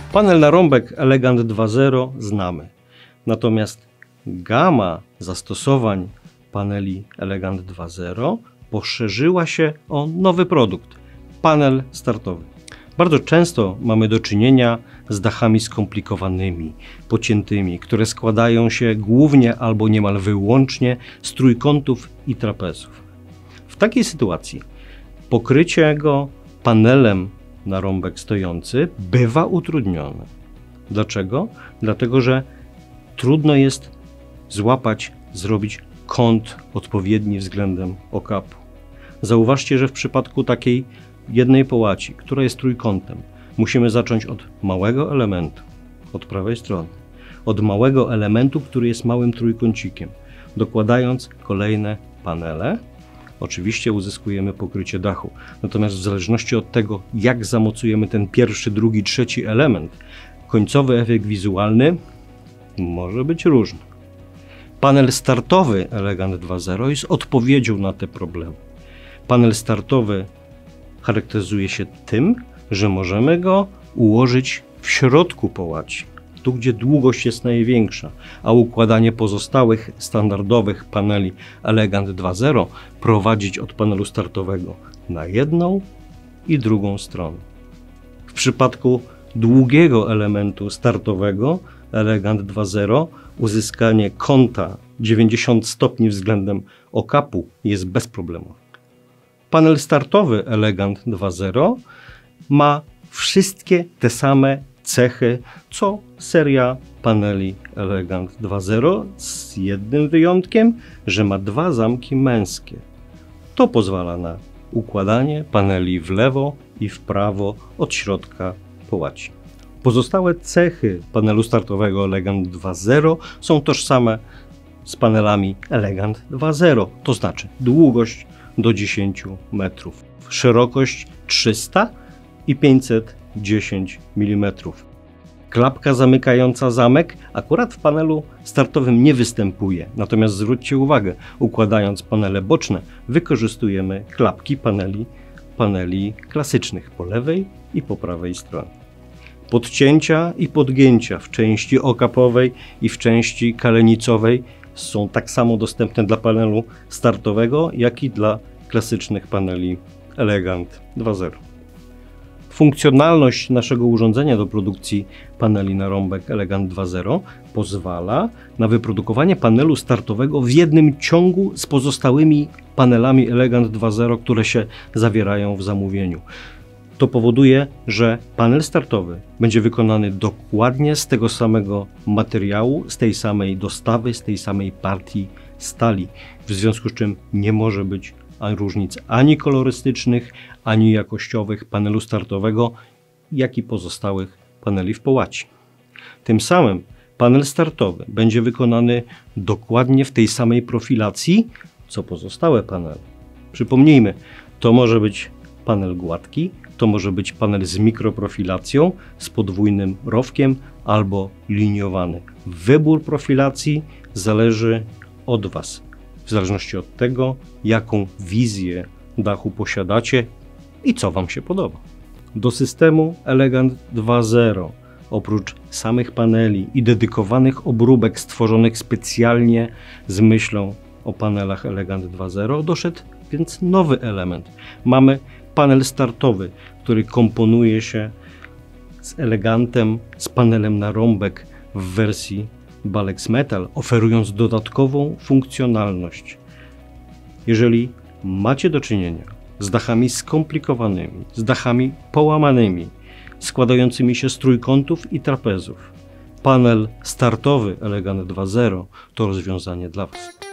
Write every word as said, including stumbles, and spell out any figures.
Panel na rąbek Elegant dwa zero znamy, natomiast gama zastosowań paneli Elegant dwa zero poszerzyła się o nowy produkt – panel startowy. Bardzo często mamy do czynienia z dachami skomplikowanymi, pociętymi, które składają się głównie albo niemal wyłącznie z trójkątów i trapezów. W takiej sytuacji pokrycie go panelem na rąbek stojący bywa utrudnione. Dlaczego? Dlatego, że trudno jest złapać, zrobić kąt odpowiedni względem okapu. Zauważcie, że w przypadku takiej jednej połaci, która jest trójkątem, musimy zacząć od małego elementu, od prawej strony, od małego elementu, który jest małym trójkącikiem, dokładając kolejne panele. Oczywiście uzyskujemy pokrycie dachu, natomiast w zależności od tego, jak zamocujemy ten pierwszy, drugi, trzeci element, końcowy efekt wizualny może być różny. Panel startowy Elegant dwa zero jest odpowiedzią na te problemy. Panel startowy charakteryzuje się tym, że możemy go ułożyć w środku połaci, tu gdzie długość jest największa, a układanie pozostałych standardowych paneli Elegant dwa zero prowadzić od panelu startowego na jedną i drugą stronę. W przypadku długiego elementu startowego Elegant dwa zero uzyskanie kąta dziewięćdziesiąt stopni względem okapu jest bezproblemowe. Panel startowy Elegant dwa zero ma wszystkie te same cechy, co seria paneli Elegant dwa zero, z jednym wyjątkiem, że ma dwa zamki męskie. To pozwala na układanie paneli w lewo i w prawo od środka połaci. Pozostałe cechy panelu startowego Elegant dwa zero są tożsame z panelami Elegant dwa zero, to znaczy długość do dziesięciu metrów, szerokość trzysta i pięćset dziesięć milimetrów. Klapka zamykająca zamek akurat w panelu startowym nie występuje, natomiast zwróćcie uwagę, układając panele boczne wykorzystujemy klapki paneli, paneli klasycznych po lewej i po prawej stronie. Podcięcia i podgięcia w części okapowej i w części kalenicowej są tak samo dostępne dla panelu startowego, jak i dla klasycznych paneli Elegant dwa zero. Funkcjonalność naszego urządzenia do produkcji paneli na rąbek Elegant dwa zero pozwala na wyprodukowanie panelu startowego w jednym ciągu z pozostałymi panelami Elegant dwa zero, które się zawierają w zamówieniu. To powoduje, że panel startowy będzie wykonany dokładnie z tego samego materiału, z tej samej dostawy, z tej samej partii stali, w związku z czym nie może być różnic ani kolorystycznych, ani jakościowych panelu startowego, jak i pozostałych paneli w połaci. Tym samym panel startowy będzie wykonany dokładnie w tej samej profilacji, co pozostałe panele. Przypomnijmy, to może być panel gładki, to może być panel z mikroprofilacją, z podwójnym rowkiem albo liniowany. Wybór profilacji zależy od Was, w zależności od tego, jaką wizję dachu posiadacie i co Wam się podoba. Do systemu Elegant dwa zero, oprócz samych paneli i dedykowanych obróbek stworzonych specjalnie z myślą o panelach Elegant dwa zero, doszedł więc nowy element. Mamy panel startowy, który komponuje się z Elegantem, z panelem na rąbek w wersji Balex Metal, oferując dodatkową funkcjonalność. Jeżeli macie do czynienia z dachami skomplikowanymi, z dachami połamanymi, składającymi się z trójkątów i trapezów, panel startowy Elegant dwa zero to rozwiązanie dla Was.